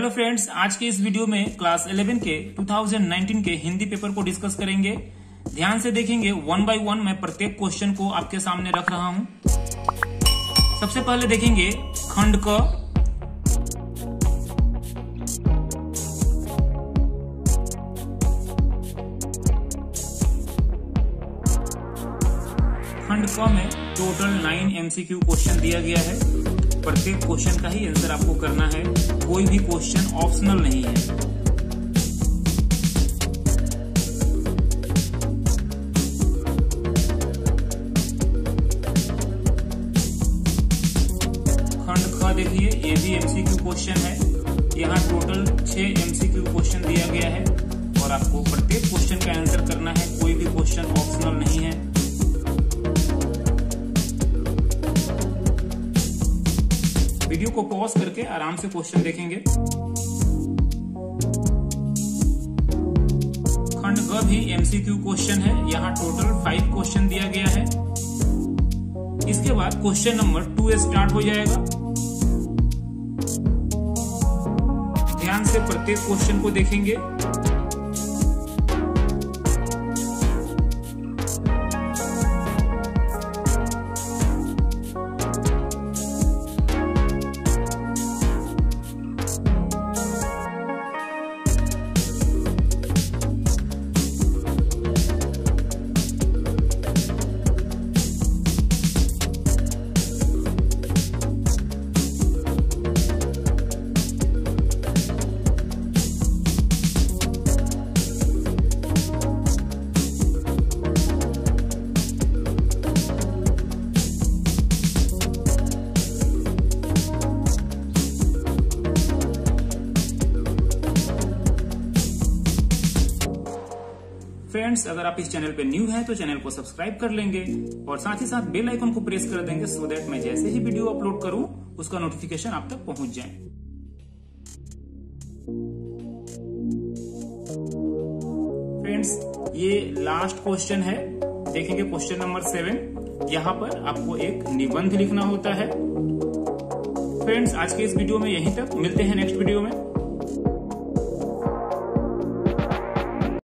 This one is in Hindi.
हेलो फ्रेंड्स, आज के इस वीडियो में क्लास 11 के 2019 के हिंदी पेपर को डिस्कस करेंगे। ध्यान से देखेंगे, वन बाय वन मैं प्रत्येक क्वेश्चन को आपके सामने रख रहा हूं। सबसे पहले देखेंगे खंड क। खंड क में टोटल 9 MCQ क्वेश्चन दिया गया है। प्रत्येक क्वेश्चन का ही आंसर आपको करना है, कोई भी क्वेश्चन ऑप्शनल नहीं है। खंड ख देखिए, ये भी MCQ क्वेश्चन है। यहाँ टोटल 6 MCQ क्वेश्चन दिया गया है और आपको प्रत्येक क्वेश्चन का आंसर करना है, कोई भी क्वेश्चन ऑप्शनल नहीं है। वीडियो को पॉज करके आराम से क्वेश्चन देखेंगे। खंड ग भी MCQ क्वेश्चन है। यहाँ टोटल 5 क्वेश्चन दिया गया है। इसके बाद क्वेश्चन नंबर 2 स्टार्ट हो जाएगा। ध्यान से प्रत्येक क्वेश्चन को देखेंगे। फ्रेंड्स, अगर आप इस चैनल पे न्यू हैं तो चैनल को सब्सक्राइब कर लेंगे और साथ ही साथ बेल आइकन को प्रेस कर देंगे सो दैट मैं जैसे ही वीडियो अपलोड करूं उसका नोटिफिकेशन आप तक पहुंच जाए। फ्रेंड्स, ये लास्ट क्वेश्चन है। देखेंगे क्वेश्चन नंबर 7। यहाँ पर आपको एक निबंध लिखना होता है। फ्रेंड्स, आज के इस वीडियो में यहीं तक, मिलते हैं नेक्स्ट वीडियो में।